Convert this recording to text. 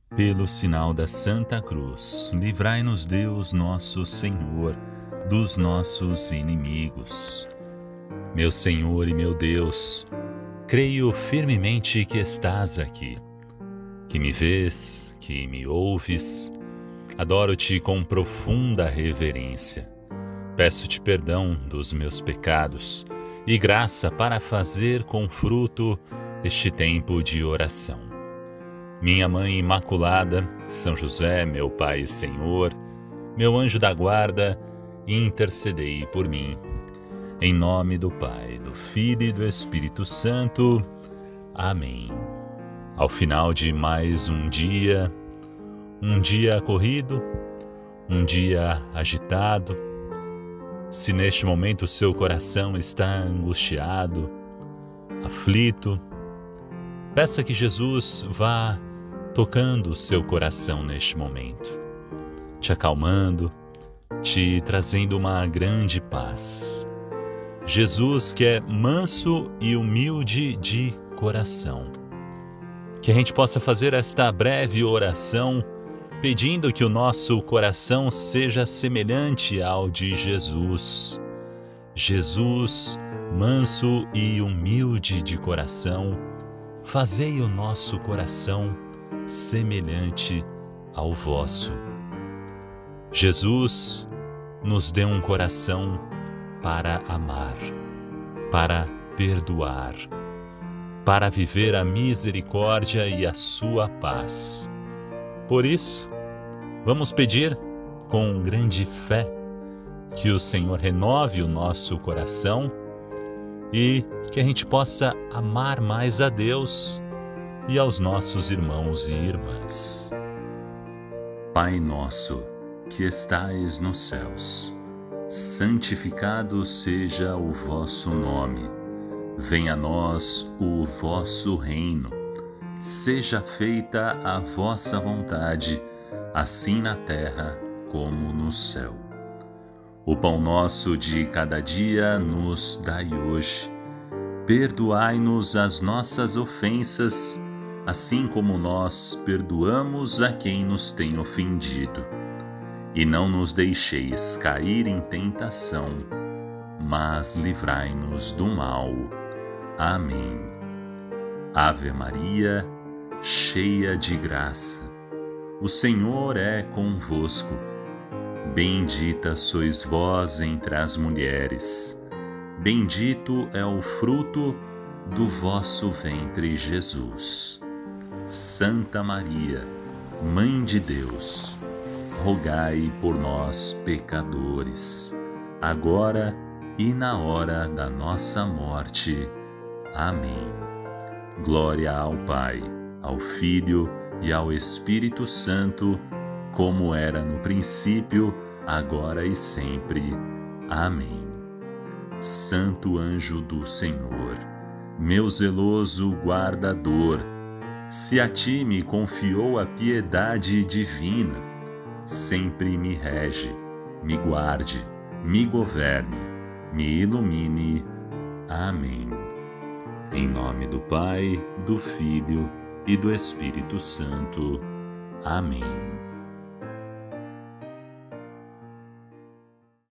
Pelo sinal da Santa Cruz, livrai-nos Deus nosso Senhor dos nossos inimigos. Meu Senhor e meu Deus, creio firmemente que estás aqui, que me vês, que me ouves. Adoro-te com profunda reverência. Peço-te perdão dos meus pecados e graça para fazer com fruto este tempo de oração. Minha Mãe Imaculada, São José, meu Pai e Senhor, meu anjo da guarda, intercedei por mim. Em nome do Pai, do Filho e do Espírito Santo. Amém. Ao final de mais um dia corrido, um dia agitado, se neste momento o seu coração está angustiado, aflito, peça que Jesus vá tocando o seu coração neste momento, te acalmando, te trazendo uma grande paz. Jesus, que é manso e humilde de coração. Que a gente possa fazer esta breve oração pedindo que o nosso coração seja semelhante ao de Jesus. Jesus, manso e humilde de coração, fazei o nosso coração semelhante ao vosso. Jesus nos deu um coração para amar, para perdoar, para viver a misericórdia e a sua paz. Por isso, vamos pedir com grande fé que o Senhor renove o nosso coração e que a gente possa amar mais a Deus e aos nossos irmãos e irmãs. Pai nosso, que estais nos céus, santificado seja o vosso nome. Venha a nós o vosso reino. Seja feita a vossa vontade, assim na terra como no céu. O pão nosso de cada dia nos dai hoje. Perdoai-nos as nossas ofensas, assim como nós perdoamos a quem nos tem ofendido. E não nos deixeis cair em tentação, mas livrai-nos do mal. Amém. Ave Maria, cheia de graça, o Senhor é convosco. Bendita sois vós entre as mulheres. Bendito é o fruto do vosso ventre, Jesus. Santa Maria, Mãe de Deus, rogai por nós, pecadores, agora e na hora da nossa morte. Amém. Glória ao Pai, ao Filho e ao Espírito Santo, como era no princípio, agora e sempre. Amém. Santo anjo do Senhor, meu zeloso guardador, se a ti me confiou a piedade divina, sempre me rege, me guarde, me governe, me ilumine. Amém. Em nome do Pai, do Filho e do Espírito Santo. Amém.